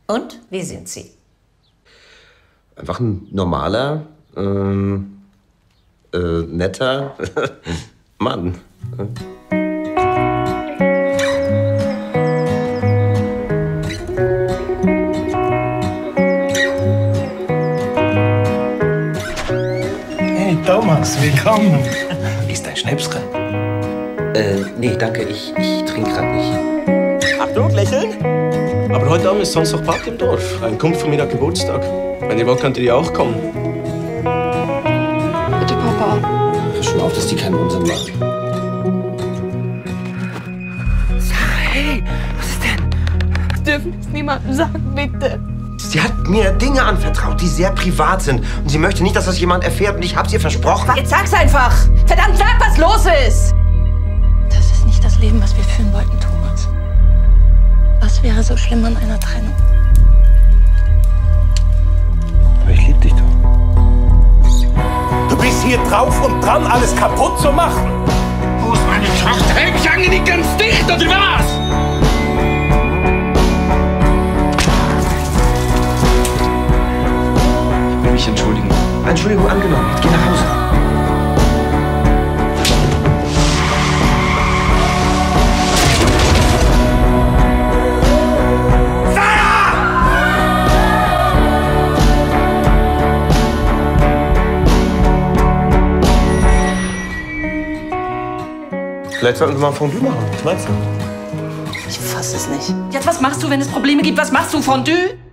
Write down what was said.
Und, wie sind Sie? Einfach ein normaler, netter Mann. Hey Thomas, willkommen. Ist dein Schnäpschen? Nee, danke, ich trinke gerade nicht. Achtung, lächeln. Aber heute Abend ist Samstagparty im Dorf. Ein Kumpel von mir hat Geburtstag. Wenn ihr wollt, könnt ihr auch kommen. Bitte, Papa. Hör schon auf, dass die keinen Unsinn machen. Hey, was ist denn? Dürfen es niemandem sagen, bitte. Sie hat mir Dinge anvertraut, die sehr privat sind. Und sie möchte nicht, dass das jemand erfährt. Und ich hab's ihr versprochen. Jetzt sag's einfach! Verdammt, sag, was los ist! Das ist nicht das Leben, was wir führen wollten, Thomas. Was wäre so schlimm an einer Trennung? Aber ich lieb dich doch. Du bist hier drauf und dran, alles kaputt zu machen. Wo ist meine Tochter? Hey, ich hange nicht ganz dicht, oder was? Ich will mich entschuldigen. Entschuldigung angenommen. Geh nach Hause. Vielleicht sollten wir mal ein Fondue machen. Was meinst du? Ich fass es nicht. Jetzt, was machst du, wenn es Probleme gibt? Was machst du, Fondue?